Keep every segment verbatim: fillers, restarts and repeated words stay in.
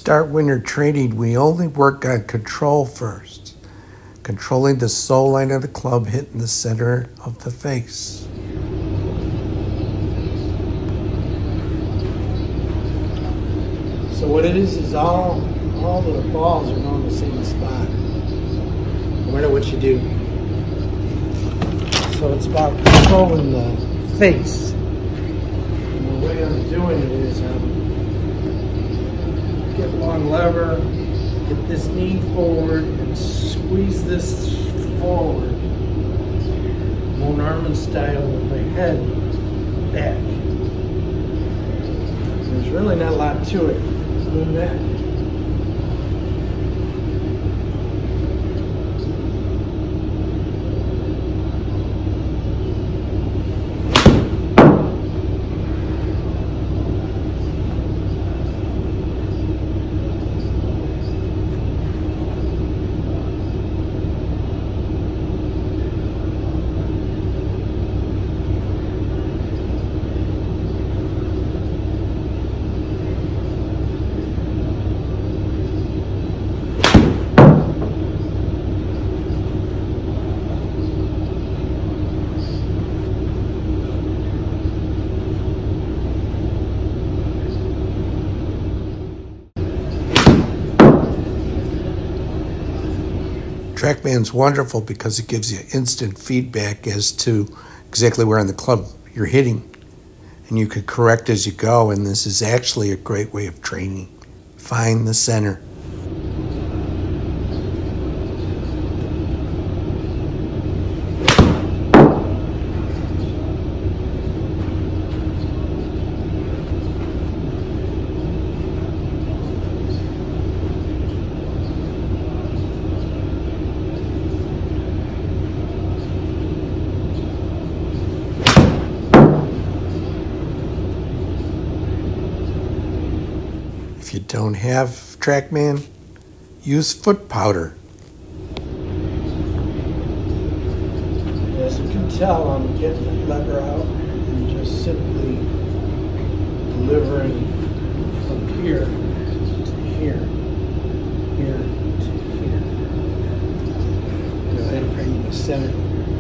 start winter training, we only work on control first, controlling the sole line of the club hitting the center of the face. So what it is is all all the balls are going to the same spot, no matter what you do. So it's about controlling the face. And the way I'm doing it is um, get one lever, get this knee forward, and squeeze this forward. Moe Mike style with my head back. There's really not a lot to it. Doing that. TrackMan's wonderful because it gives you instant feedback as to exactly where on the club you're hitting. And you can correct as you go, and this is actually a great way of training. Find the center. If you don't have TrackMan, use foot powder. As you can tell, I'm getting the lever out and just simply delivering from here to here, here to here. Go ahead and bring the center.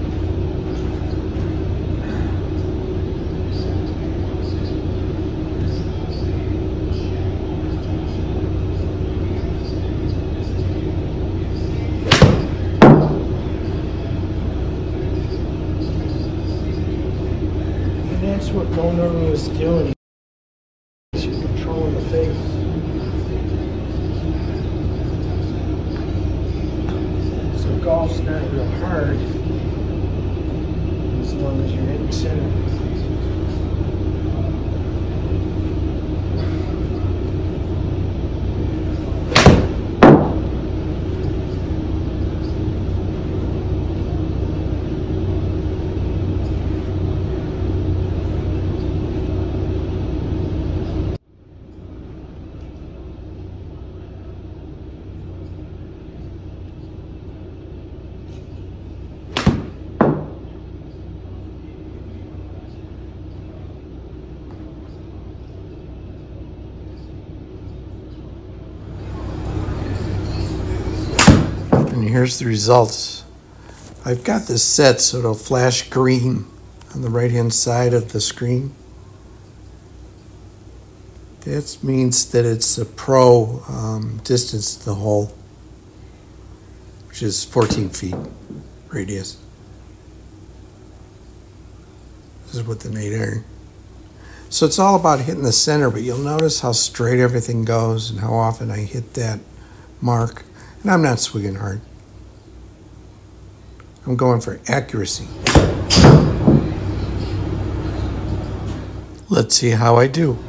That's what Moe Mike was doing. He's controlling the face. So golf's not real hard as long as you're hitting center. And here's the results. I've got this set so it'll flash green on the right hand side of the screen. That means that it's a pro um, distance to the hole, which is fourteen feet radius. This is with the eight iron. So it's all about hitting the center, but you'll notice how straight everything goes and how often I hit that mark. And I'm not swinging hard. I'm going for accuracy. Let's see how I do.